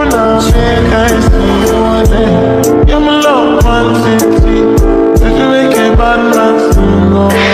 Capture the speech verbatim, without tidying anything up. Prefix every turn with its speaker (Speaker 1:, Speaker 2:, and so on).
Speaker 1: now, make I see you again. You're my love, man, city. If you make a bad man sing, oh.